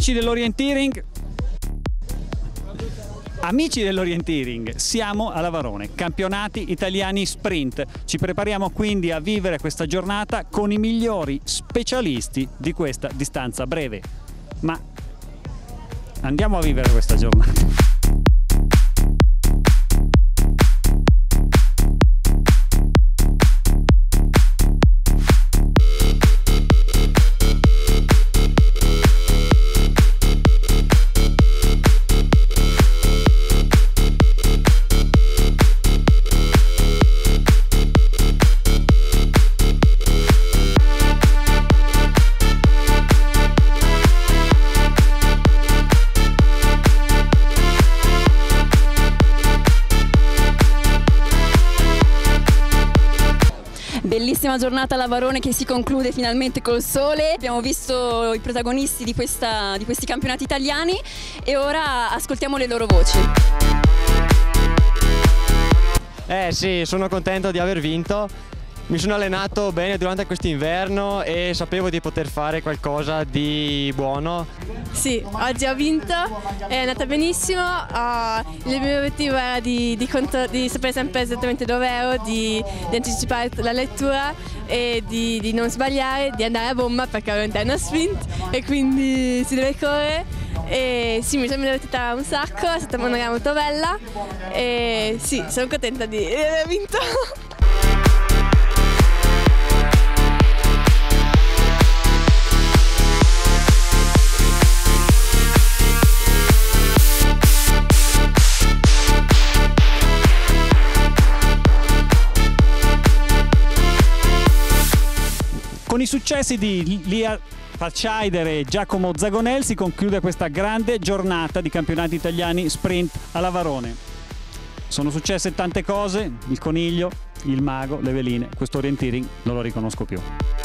Amici dell'Orienteering, siamo a Lavarone, campionati italiani sprint. Ci prepariamo quindi a vivere questa giornata con i migliori specialisti di questa distanza breve. Ma andiamo a vivere questa giornata. Bellissima giornata a Lavarone che si conclude finalmente col sole. Abbiamo visto i protagonisti di questi campionati italiani e ora ascoltiamo le loro voci. Sì, sono contento di aver vinto. Mi sono allenato bene durante quest'inverno e sapevo di poter fare qualcosa di buono. Sì, oggi ho vinto, è andata benissimo. Il mio obiettivo era di sapere sempre esattamente dove ero, di anticipare la lettura e di non sbagliare, di andare a bomba perché ero in sprint e quindi si deve correre. E sì, mi sono divertita un sacco, è stata una gara molto bella e sì, sono contenta di aver vinto. Con i successi di Lia Fartscheider e Giacomo Zagonel si conclude questa grande giornata di campionati italiani sprint a Lavarone. Sono successe tante cose, il coniglio, il mago, le veline, questo Orienteering non lo riconosco più.